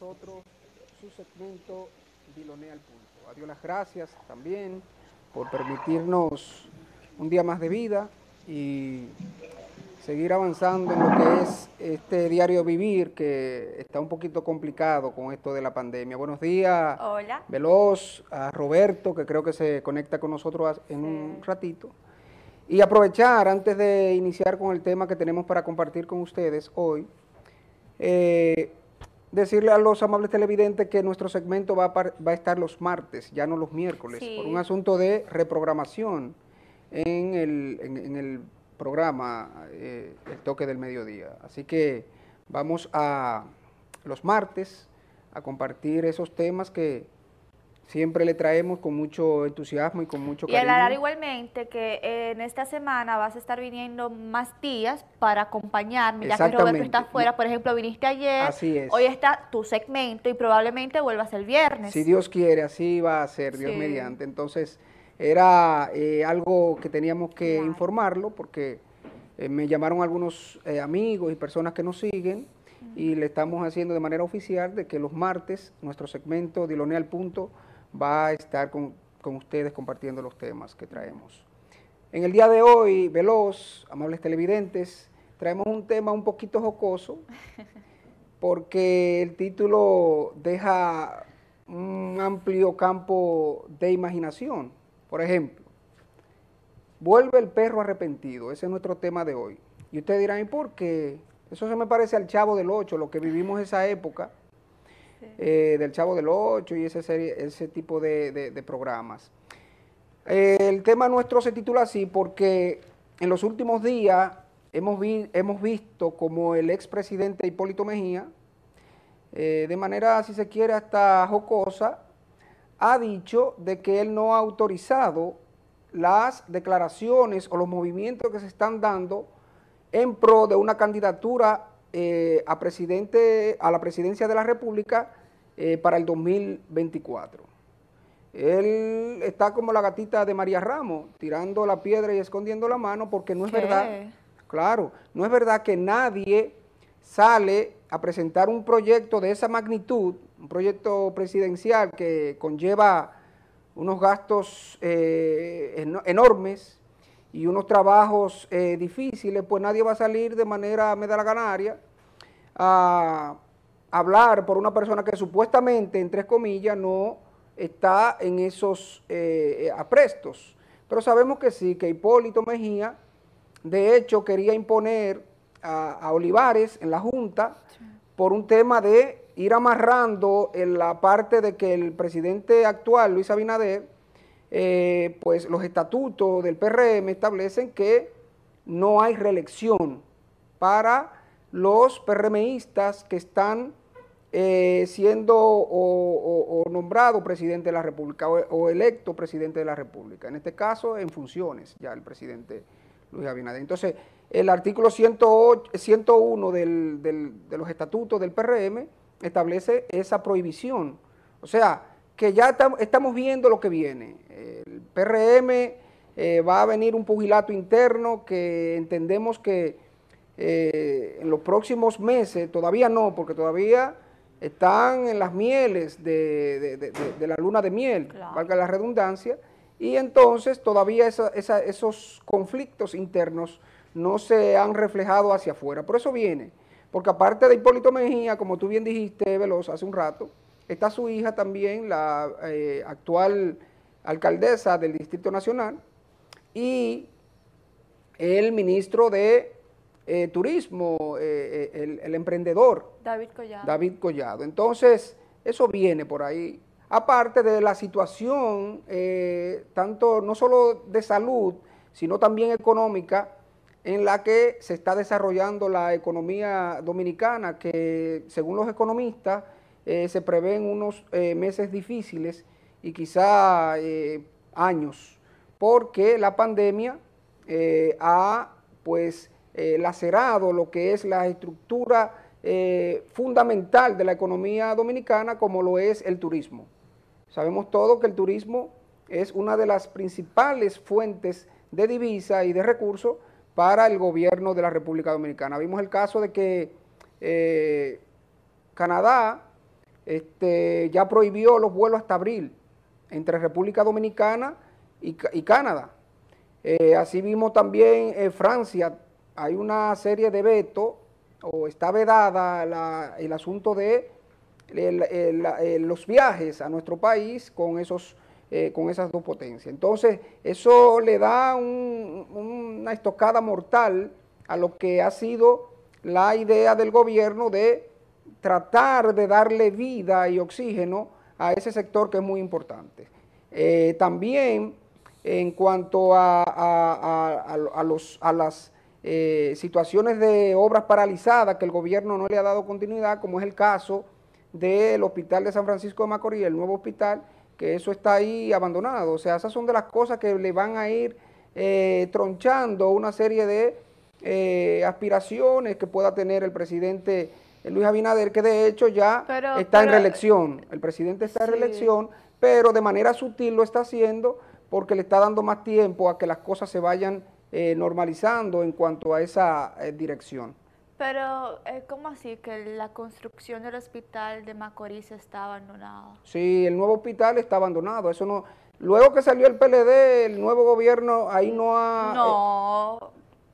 nosotros su segmento Dilonea al Punto. A Dios las gracias también por permitirnos un día más de vida y seguir avanzando en lo que es este diario vivir que está un poquito complicado con esto de la pandemia. Buenos días, Hola. Veloz, a Roberto, que creo que se conecta con nosotros en un Sí. ratito. Y aprovechar, antes de iniciar con el tema que tenemos para compartir con ustedes hoy, eh, decirle a los amables televidentes que nuestro segmento va a estar los martes, ya no los miércoles, por un Sí. asunto de reprogramación en el programa El Toque del Mediodía. Así que vamos a los martes a compartir esos temas que siempre le traemos con mucho entusiasmo y con mucho Y aclarar cariño. igualmente que en esta semana vas a estar viniendo más días para acompañarme, ya que Roberto está Exactamente, afuera. Por ejemplo, viniste ayer, así hoy es. está tu segmento y probablemente vuelvas el Si viernes. Dios quiere, así va a ser, Dios Sí, mediante. Entonces, era algo que teníamos que claro. informarlo porque me llamaron algunos amigos y personas que nos siguen y le estamos haciendo de manera oficial de que los martes nuestro segmento Dilonea al Punto va a estar con ustedes compartiendo los temas que traemos. En el día de hoy, Veloz, amables televidentes, traemos un tema un poquito jocoso porque el título deja un amplio campo de imaginación. Por ejemplo, vuelve el perro arrepentido, ese es nuestro tema de hoy. Y ustedes dirán, ¿y por qué? Eso se me parece al Chavo del Ocho, lo que vivimos esa época, Sí. del Chavo del Ocho y ese tipo de programas. El tema nuestro se titula así porque en los últimos días hemos visto como el expresidente Hipólito Mejía, de manera, si se quiere, hasta jocosa, ha dicho de que él no ha autorizado las declaraciones o los movimientos que se están dando en pro de una candidatura a la presidencia de la República para el 2024. Él está como la gatita de María Ramos, tirando la piedra y escondiendo la mano, porque no es verdad, ¿Qué? claro, no es verdad que nadie sale a presentar un proyecto de esa magnitud, un proyecto presidencial que conlleva unos gastos enormes y unos trabajos difíciles, pues nadie va a salir de manera medalaganaria a hablar por una persona que supuestamente, entre comillas, no está en esos aprestos. Pero sabemos que sí, que Hipólito Mejía, de hecho, quería imponer a Olivares en la Junta Sí. por un tema de ir amarrando en la parte de que el presidente actual, Luis Abinader, pues los estatutos del PRM establecen que no hay reelección para los PRMistas que están siendo o nombrado presidente de la República o electo presidente de la República. En este caso, en funciones ya el presidente Luis Abinader. Entonces, el artículo 101 de los estatutos del PRM establece esa prohibición. O sea, que ya estamos viendo lo que viene. El PRM va a venir un pugilato interno que entendemos que en los próximos meses, todavía no, porque todavía están en las mieles de la luna de miel, Claro. valga la redundancia, y entonces todavía esos conflictos internos no se han reflejado hacia afuera. Por eso viene, porque aparte de Hipólito Mejía, como tú bien dijiste, Veloz, hace un rato, está su hija también, la actual alcaldesa del Distrito Nacional, y el ministro de Turismo, el emprendedor, David Collado. David Collado. Entonces, eso viene por ahí. Aparte de la situación, tanto no solo de salud, sino también económica, en la que se está desarrollando la economía dominicana, que según los economistas se prevén unos meses difíciles y quizá años, porque la pandemia ha pues lacerado lo que es la estructura fundamental de la economía dominicana, como lo es el turismo. Sabemos todos que el turismo es una de las principales fuentes de divisa y de recursos para el gobierno de la República Dominicana. Vimos el caso de que Canadá ya prohibió los vuelos hasta abril entre República Dominicana y Canadá. Así mismo también Francia, hay una serie de vetos, o está vedada el asunto de los viajes a nuestro país con esas dos potencias. Entonces, eso le da una estocada mortal a lo que ha sido la idea del gobierno de tratar de darle vida y oxígeno a ese sector que es muy importante. También, en cuanto a las situaciones de obras paralizadas que el gobierno no le ha dado continuidad, como es el caso del Hospital de San Francisco de Macorís, el nuevo hospital, que eso está ahí abandonado. O sea, esas son de las cosas que le van a ir tronchando una serie de aspiraciones que pueda tener el presidente Luis Abinader, que de hecho ya está en reelección. El presidente está en reelección, pero de manera sutil lo está haciendo porque le está dando más tiempo a que las cosas se vayan normalizando en cuanto a esa dirección. Pero, ¿cómo así que la construcción del hospital de Macorís está abandonado? Sí, el nuevo hospital está abandonado. Eso no. Luego que salió el PLD, el nuevo gobierno ahí no ha. No.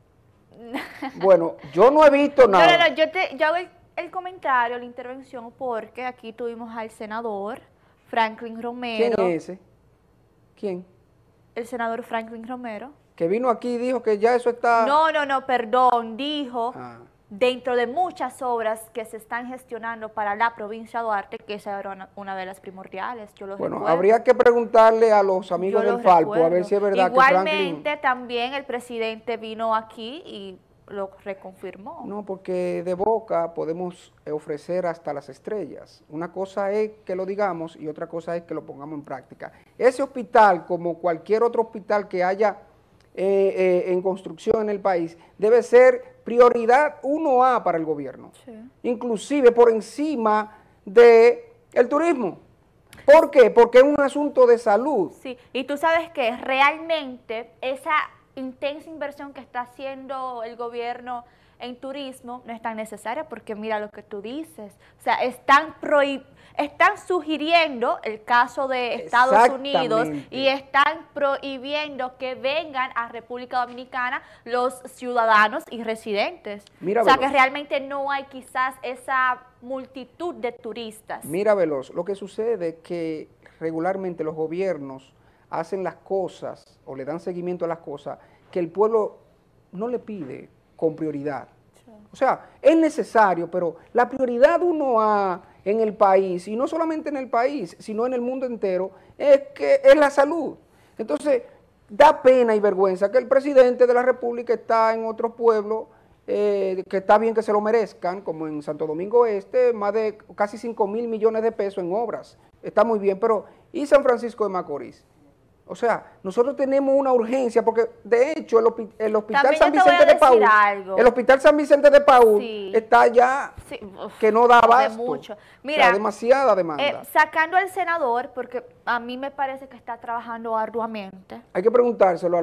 Bueno, yo no he visto nada. No, yo hago el comentario, la intervención, porque aquí tuvimos al senador Franklin Romero. ¿Quién es ese? ¿Quién? El senador Franklin Romero. Que vino aquí y dijo que ya eso está. No, perdón, dijo. Dentro de muchas obras que se están gestionando para la provincia de Duarte, que esa era una de las primordiales, yo lo recuerdo. Habría que preguntarle a los amigos del Falpo a ver si es verdad. Igualmente, que también el presidente vino aquí y lo reconfirmó. No, porque de boca podemos ofrecer hasta las estrellas. Una cosa es que lo digamos y otra cosa es que lo pongamos en práctica. Ese hospital, como cualquier otro hospital que haya en construcción en el país, debe ser prioridad 1A para el gobierno, inclusive por encima del turismo. ¿Por qué? Porque es un asunto de salud. Sí, y tú sabes que realmente esa intensa inversión que está haciendo el gobierno en turismo no es tan necesaria, porque mira lo que tú dices, o sea, están sugiriendo el caso de Estados Unidos y están prohibiendo que vengan a República Dominicana los ciudadanos y residentes. Mira, o sea, que realmente no hay quizás esa multitud de turistas. Mira, Veloz, lo que sucede es que regularmente los gobiernos hacen las cosas o le dan seguimiento a las cosas que el pueblo no le pide con prioridad. O sea, es necesario, pero la prioridad 1A en el país, y no solamente en el país, sino en el mundo entero, es la salud. Entonces, da pena y vergüenza que el presidente de la República está en otros pueblos, que está bien que se lo merezcan, como en Santo Domingo Este, más de casi 5.000 millones de pesos en obras. Está muy bien, pero ¿y San Francisco de Macorís? O sea, nosotros tenemos una urgencia, porque de hecho el hospital San Vicente de Paúl, el hospital San Vicente de Paúl está ya que no da abasto. Mira, o sea, demasiada demanda. Sacando al senador, porque a mí me parece que está trabajando arduamente. Hay que preguntárselo a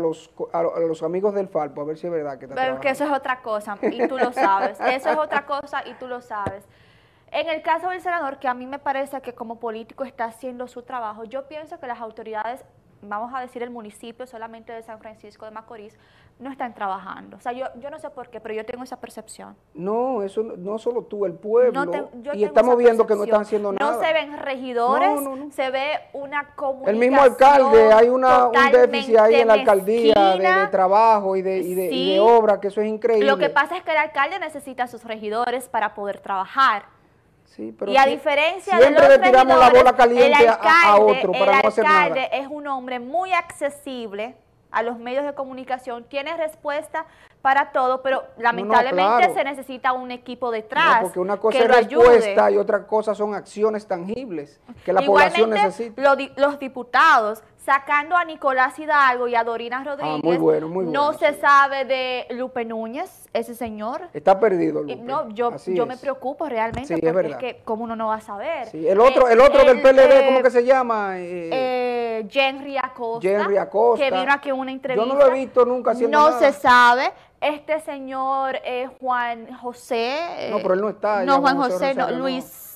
los amigos del Falpo, a ver si es verdad que está trabajando. Pero que eso es otra cosa, y tú lo sabes. Eso es otra cosa y tú lo sabes. En el caso del senador, que a mí me parece que como político está haciendo su trabajo, yo pienso que las autoridades, vamos a decir el municipio solamente de San Francisco de Macorís, no están trabajando. O sea, yo no sé por qué, pero yo tengo esa percepción. No, eso no solo tú, el pueblo, y estamos viendo que no están haciendo nada. No se ven regidores, se ve una comunicación. El mismo alcalde, hay un déficit ahí en la alcaldía de trabajo y de obra, que eso es increíble. Lo que pasa es que el alcalde necesita a sus regidores para poder trabajar. Sí, pero y a diferencia de los regidores, le tiramos la bola caliente a otro para no hacer nada. El alcalde es un hombre muy accesible a los medios de comunicación, tiene respuesta para todo, pero lamentablemente se necesita un equipo detrás. Porque una cosa es respuesta y otra cosa son acciones tangibles que la población necesita. Los diputados, sacando a Nicolás Hidalgo y a Dorina Rodríguez, muy bueno, no se sabe de Lupe Núñez, ese señor. Está perdido, Lupe. No, yo me preocupo realmente, porque es que como uno no va a saber. Sí, el otro del PLD, ¿cómo que se llama? Henry Acosta, que vino aquí en una entrevista. Yo no lo he visto nunca haciendo nada. No se sabe. Este señor Juan José. No, pero él no está. No, Juan José, no, Luis.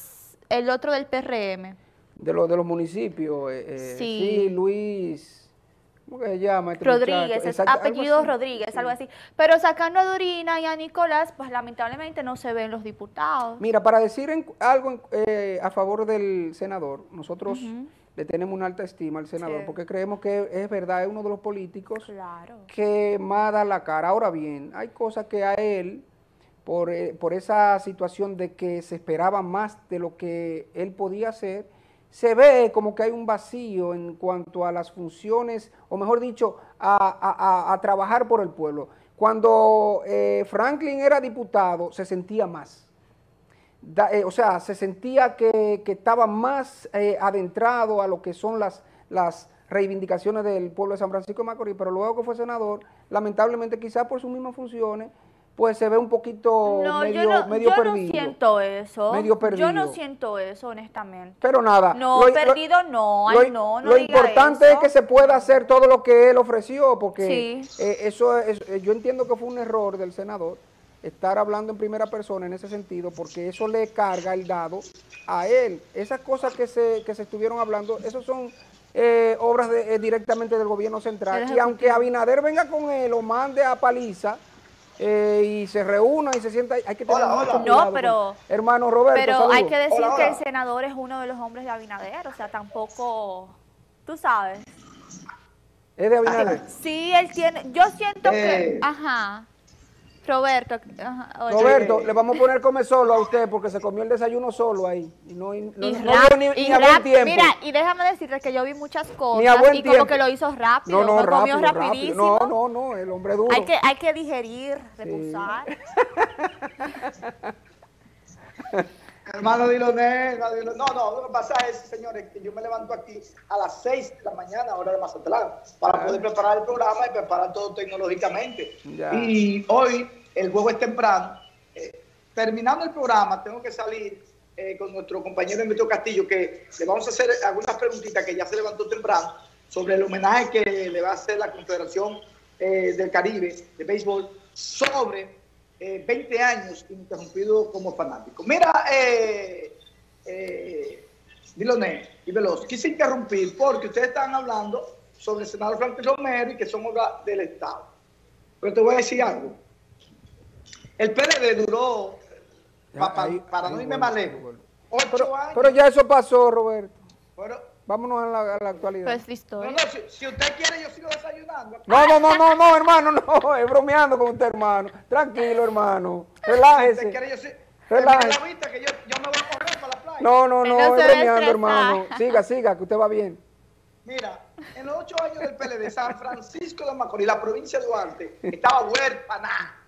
el otro del PRM. De los municipios. Sí, Luis, ¿cómo que se llama este Rodríguez, muchacho? es Exacto, apellido algo así, Rodríguez, sí. algo así. Pero sacando a Dorina y a Nicolás, pues lamentablemente no se ven los diputados. Mira, para decir algo a favor del senador, nosotros le tenemos una alta estima al senador, Sí. porque creemos que es verdad, es uno de los políticos Claro. que más da la cara. Ahora bien, hay cosas que a él, por esa situación de que se esperaba más de lo que él podía hacer, se ve como que hay un vacío en cuanto a las funciones, o mejor dicho, a trabajar por el pueblo. Cuando Franklin era diputado, se sentía más. O sea, se sentía que estaba más adentrado a lo que son las reivindicaciones del pueblo de San Francisco de Macorís, pero luego que fue senador, lamentablemente quizás por sus mismas funciones, pues se ve un poquito No, medio yo perdido. no siento eso. Medio perdido. Yo no siento eso, honestamente. Pero nada. No, perdido no. Ay, no Lo diga importante eso. es que se pueda hacer todo lo que él ofreció, porque Sí. yo entiendo que fue un error del senador estar hablando en primera persona en ese sentido, porque eso le carga el dado a él. Esas cosas que se estuvieron hablando, esos son obras directamente del gobierno central. Y aunque Abinader venga con él o mande a paliza, y se reúna y se sienta, hay que tener mucho cuidado. No, pero, hermano Roberto, pero saludos. hay que decir Hola, que hola. el senador es uno de los hombres de Abinader, o sea, tampoco, tú sabes. Es de Abinader. Sí, él tiene, yo siento que, Eh. ajá, Roberto, ajá, oye. Roberto, le vamos a poner comer solo a usted porque se comió el desayuno solo ahí. Y no dio ni a buen tiempo. Mira, y déjame decirte que yo vi muchas cosas Ni a buen y tiempo. como que lo hizo rápido, No, lo comió rápido. rapidísimo. No, el hombre duro. Hay que digerir, reposar. Hermano Diloné, no, lo que pasa es, señores, que yo me levanto aquí a las 6 de la mañana, hora de Mazatlán, para poder preparar el programa y preparar todo tecnológicamente. Ya. Y hoy el juego es temprano. Terminando el programa, tengo que salir con nuestro compañero Emilio Castillo, que le vamos a hacer algunas preguntitas que ya se levantó temprano sobre el homenaje que le va a hacer la Confederación del Caribe de Béisbol sobre 20 años ininterrumpido como fanático. Mira, Diloné y Veloz, quise interrumpir porque ustedes están hablando sobre el senador Franklin Romero y que son obras del Estado. Pero te voy a decir algo. El PLD duró, para no irme más lejos, 8 años. Pero ya eso pasó, Roberto. Pero, Vámonos a la actualidad. Pues listo. no, si usted quiere, yo sigo desayunando. No, hermano, no, es bromeando con usted, hermano. Tranquilo, hermano. Relájese. Si usted quiere, yo sí. Relájese. Mira la vista que yo me voy a correr para la playa. No, Él no es se debe bromeando, estresar. hermano. Siga, que usted va bien. Mira, en los 8 años del PLD, San Francisco de Macorís, la provincia de Duarte, estaba huérfana.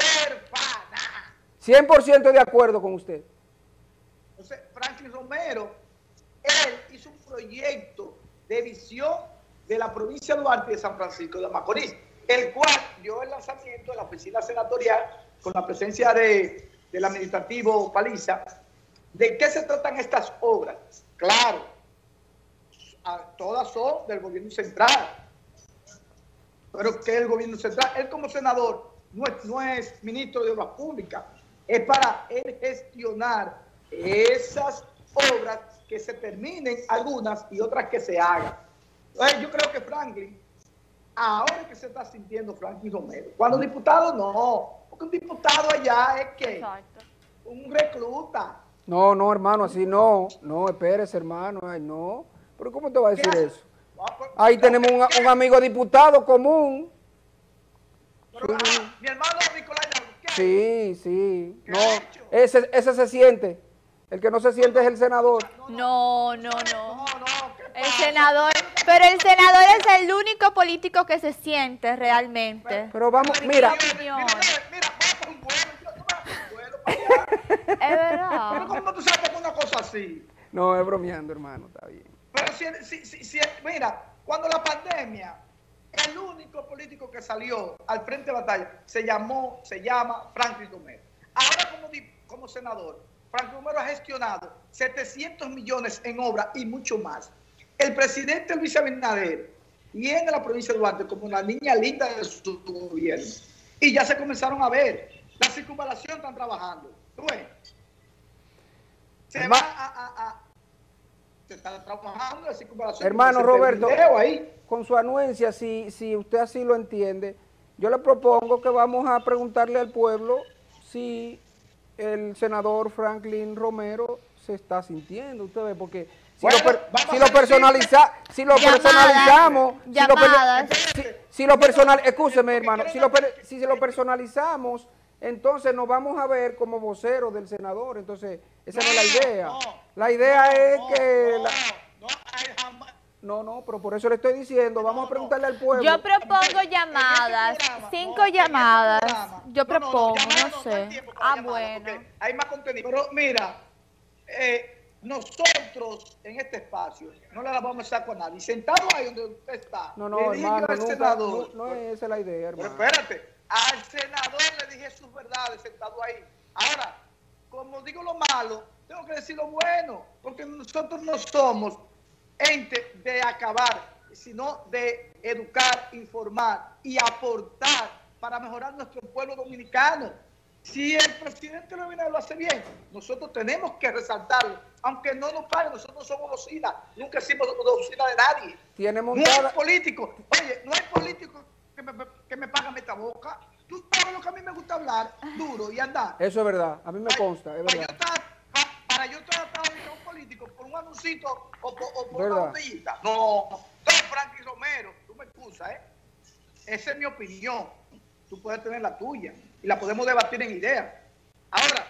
100% de acuerdo con usted. Entonces, Franklin Romero, él hizo un proyecto de visión de la provincia de Duarte y de San Francisco de Macorís, el cual dio el lanzamiento de la oficina senatorial con la presencia del administrativo Paliza. ¿De qué se tratan estas obras? Claro, todas son del gobierno central. Pero ¿qué es el gobierno central? Él como senador no es ministro de Obras Públicas. Es para él gestionar esas obras, que se terminen algunas y otras que se hagan. Entonces, yo creo que Franklin, ahora que se está sintiendo Franklin Romero, cuando diputado no, porque un diputado allá es que Exacto. un recluta. No, hermano, así no. No, espérese, hermano. Ay, no. Pero ¿cómo te va a decir eso? Ahí tenemos un amigo diputado común. Pero, mi hermano Nicolás, ¿qué? Sí. ¿Qué No, ha hecho? ese se siente. El que no se siente es el senador. No. ¿qué El pasa? senador, pero el senador es el único político que se siente realmente. Pero vamos, mira. Mira, voy a por un vuelo, yo voy a por un vuelo para allá. Es verdad. Pero ¿cómo tú sabes una cosa así? No, es bromeando, hermano, está bien. Pero mira, cuando la pandemia, el único político que salió al frente de batalla se llama Franklin Romero. Ahora como senador, Franklin Romero ha gestionado 700 millones en obras y mucho más. El presidente Luis Abinader viene a la provincia de Duarte como la niña linda de su gobierno. Y ya se comenzaron a ver. La circunvalación están trabajando. ¿Tú ves? se va se está trabajando en circunvalación. Hermano Roberto, ahí. Con su anuencia, si usted así lo entiende, yo le propongo que vamos a preguntarle al pueblo si el senador Franklin Romero se está sintiendo, usted ve, porque si lo personalizamos, entonces nos vamos a ver como voceros del senador, entonces esa no es la idea. La idea es que... No, pero por eso le estoy diciendo, vamos a preguntarle al pueblo. Yo propongo llamadas, 5 llamadas, yo propongo, no sé. Bueno. Hay más contenido. Pero mira, nosotros en este espacio no le la vamos a estar con nadie. Sentado ahí donde usted está. No, hermano, no es esa la idea, hermano. Pero espérate, al senador le dije sus verdades sentado ahí. Ahora, como digo lo malo, tengo que decir lo bueno, porque nosotros no somos ente de acabar, sino de educar, informar y aportar para mejorar nuestro pueblo dominicano. Si el presidente lo hace bien, nosotros tenemos que resaltarlo, aunque no nos paguen, nosotros no somos bocina, nunca hicimos bocina de nadie. Tiene montada... No hay político, oye, no hay político que me pagan esta boca. Tú sabes lo que a mí me gusta hablar, duro y andar. Eso es verdad, a mí me consta, es verdad. Para yo tratar de un político por un anuncito o por una botellita. No, Franklin Romero, tú me excusas, ¿eh? Esa es mi opinión. Tú puedes tener la tuya y la podemos debatir en ideas. Ahora,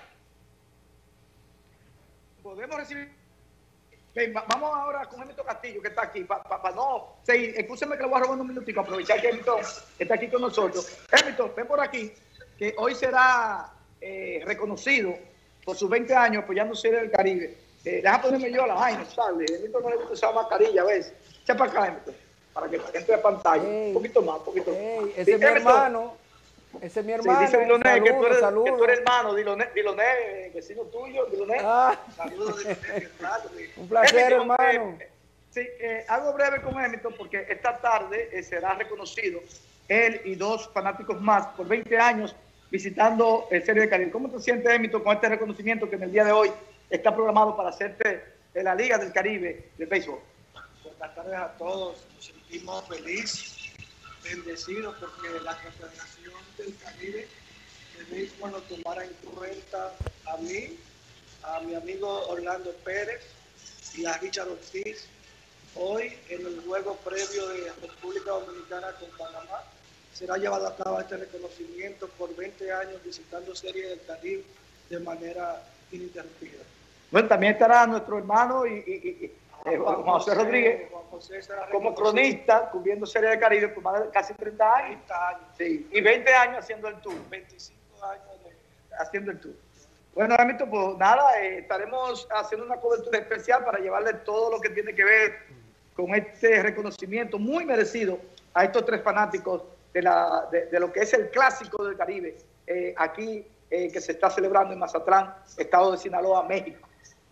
podemos recibir... Vamos ahora con Emito Castillo, que está aquí, para no... Escúcheme que le voy a robar un minutico, aprovechar que Emito está aquí con nosotros. Emito, ven por aquí, que hoy será reconocido por sus 20 años apoyando Serie del Caribe. Deja ponerme yo la vaina, ¿sabes? Emito no le gusta usar mascarilla, ¿ves? Echa para acá, Emito, para que entre a pantalla. Un poquito más, un poquito más. Ese es mi hermano. Ese es mi hermano. Sí, dice Diloné que tú eres hermano. Diloné, vecino tuyo, Diloné. Saludos, Diloné. Un placer, Emito, hermano. Sí, algo breve con Emito, porque esta tarde será reconocido él y 2 fanáticos más por 20 años visitando el Serie del Caribe. ¿Cómo te sientes, Emito, con este reconocimiento que en el día de hoy está programado para hacerte de la Liga del Caribe de béisbol? Buenas tardes a todos. Nos sentimos felices, bendecidos, porque la Confederación del Caribe de béisbol nos tomara en cuenta a mí, a mi amigo Orlando Pérez y a Richard Ortiz. Hoy, en el juego previo de República Dominicana con Panamá, será llevado a cabo este reconocimiento por 20 años visitando Serie del Caribe de manera ininterrumpida. Bueno, también estará nuestro hermano Juan José Rodríguez, como cronista, cubriendo Serie del Caribe por más de casi 30 años. 30 años. Sí, y 20 años haciendo el tour. 25 años haciendo el tour. Bueno, Amito, pues nada, estaremos haciendo una cobertura especial para llevarle todo lo que tiene que ver con este reconocimiento muy merecido a estos 3 fanáticos de lo que es el clásico del Caribe, aquí que se está celebrando en Mazatlán, estado de Sinaloa, México.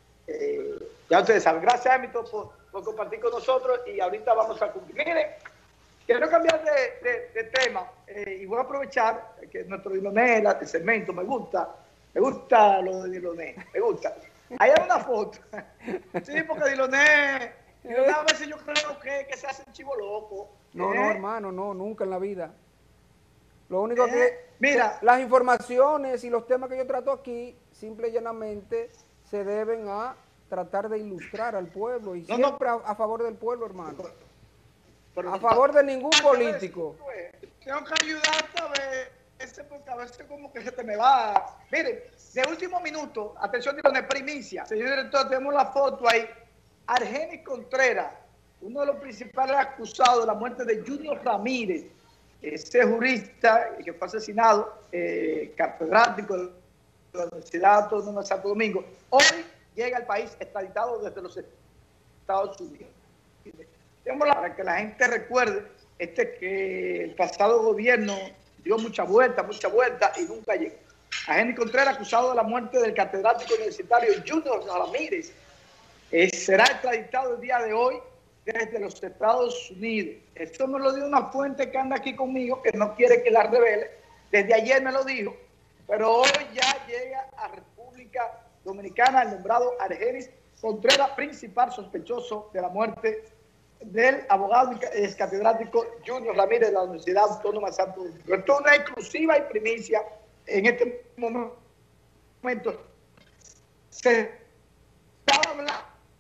Ya ustedes saben. Gracias, Emito, por compartir con nosotros, y ahorita vamos a cumplir. Miren, quiero cambiar de tema y voy a aprovechar que nuestro Diloné, el segmento, me gusta lo de Diloné, me gusta. Ahí hay una foto. Sí, porque Diloné a veces yo creo que se hace un chivo loco. No, hermano, no, nunca en la vida. Lo único mira, las informaciones y los temas que yo trato aquí, simple y llanamente, se deben a tratar de ilustrar al pueblo y siempre a favor del pueblo, hermano. Pero a favor de ningún político. Tengo que ayudarte a veces, porque a veces como que se te me va. Miren, de último minuto, atención, de primicia. Señor director, tenemos la foto ahí. Argenis Contreras, uno de los principales acusados de la muerte de Junior Ramírez, ese jurista que fue asesinado, catedrático de la Universidad Autónoma de Santo Domingo, hoy llega al país extraditado desde los Estados Unidos. Para que la gente recuerde que el pasado gobierno dio mucha vuelta y nunca llegó. Argenis Contreras, acusado de la muerte del catedrático universitario Junior Ramírez, será extraditado el día de hoy desde los Estados Unidos. Esto me lo dio una fuente que anda aquí conmigo, que no quiere que la revele. Desde ayer me lo dijo, pero hoy ya llega a República Dominicana, el nombrado Argenis Contreras, principal sospechoso de la muerte del abogado ex catedrático Junior Ramírez de la Universidad Autónoma de Santo Domingo. Esto es una exclusiva y primicia en este momento. Se está hablando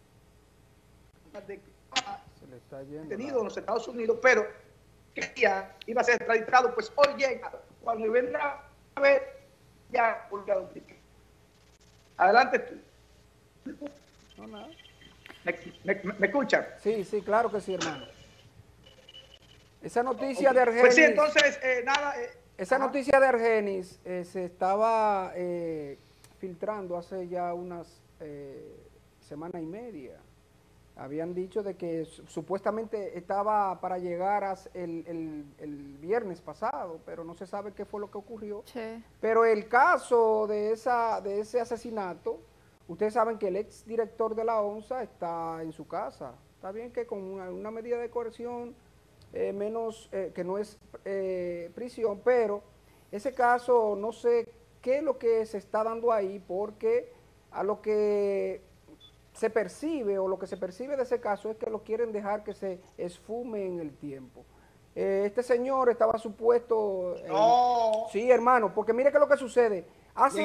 de detenido en los Estados Unidos, pero que iba a ser extraditado, pues hoy llega, cuando vendrá a ver ya República Dominicana. Adelante tú. No, nada. ¿Me escuchan? Sí, sí, claro que sí, hermano. Esa noticia de Argenis... Pues sí, entonces, nada... esa noticia de Argenis se estaba filtrando hace ya unas semana y media. Habían dicho de que supuestamente estaba para llegar el viernes pasado, pero no se sabe qué fue lo que ocurrió. Sí. Pero el caso de ese asesinato, ustedes saben que el ex director de la ONSA está en su casa. Está bien que con una medida de coerción menos, que no es prisión, pero ese caso no sé qué es lo que se está dando ahí, porque a lo que se percibe, o lo que se percibe de ese caso, es que lo quieren dejar que se esfume en el tiempo. Este señor estaba supuesto... No. Sí, hermano, porque mire qué es lo que sucede. Hace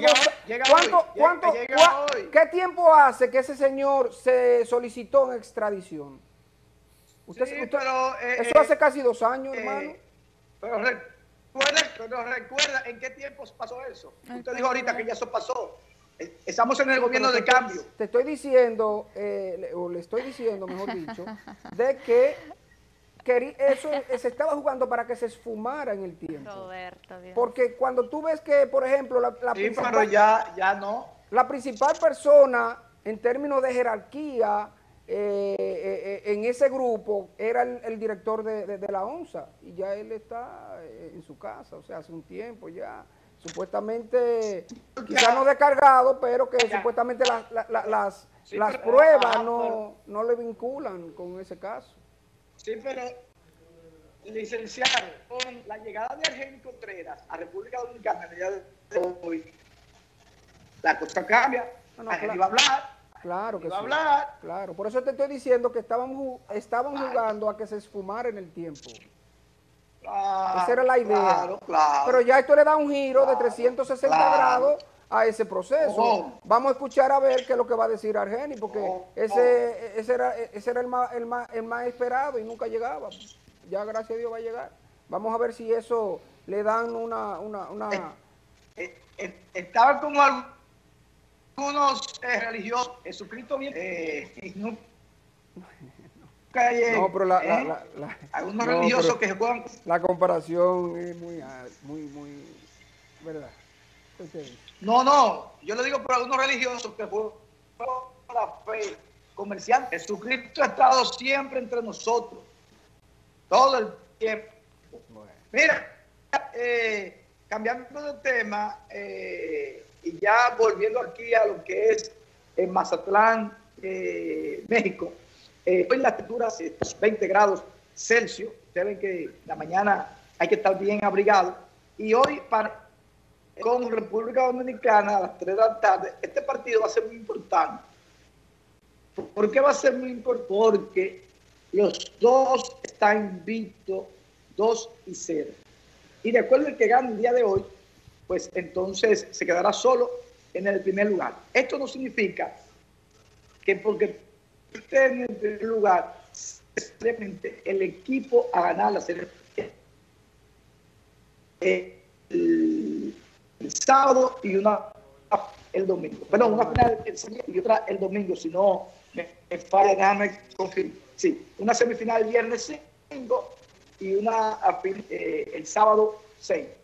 ¿Qué tiempo hace que ese señor se solicitó en extradición? Eso hace casi 2 años, hermano. Pero recuerda en qué tiempos pasó eso. Usted dijo ahorita que ya eso pasó. Estamos en el gobierno de cambio. Te estoy diciendo, o le estoy diciendo, mejor dicho, de que eso se estaba jugando para que se esfumara en el tiempo. Roberto, bien. Porque cuando tú ves que, por ejemplo, pero ya no. La principal persona en términos de jerarquía en ese grupo era el director de la ONSA, y ya él está en su casa, o sea, hace un tiempo ya. Supuestamente, quizás no descargado, pero que supuestamente las pruebas no le vinculan con ese caso. Sí, pero, licenciado, con la llegada de Argenis Contreras a República Dominicana el día de hoy, la cosa cambia. Argenis va a hablar. Claro que sí. Va a hablar. Claro, por eso te estoy diciendo que estaban jugando a que se esfumara en el tiempo. Esa era la idea. Claro. Pero ya esto le da un giro de 360 grados a ese proceso. Vamos a escuchar a ver qué es lo que va a decir Argenis, porque ese era el más esperado y nunca llegaba. Ya gracias a Dios va a llegar. Vamos a ver si eso le dan una... Estaba como algunos religiosos, Jesucristo viene... No, pero algunos religiosos que se juegan. La comparación es muy, ¿verdad? No, yo le digo por algunos religiosos que juegan la fe, comerciantes. Jesucristo ha estado siempre entre nosotros, todo el tiempo. Bueno. Mira, cambiando de tema, y ya volviendo aquí a lo que es en Mazatlán, México. Hoy la temperatura es 20 grados Celsius. Ustedes ven que la mañana hay que estar bien abrigado. Y hoy con República Dominicana a las 3 de la tarde, este partido va a ser muy importante. ¿Por qué va a ser muy importante? Porque los dos están invictos 2-0. Y de acuerdo al que gane el día de hoy, pues entonces se quedará solo en el primer lugar. Esto no significa que porque esté en el primer lugar, simplemente el equipo a ganar la serie el sábado y una el domingo. Perdón, una final el sábado y otra el domingo, si no me falla, déjame confirmar. Sí, una semifinal el viernes 5 y una el sábado 6.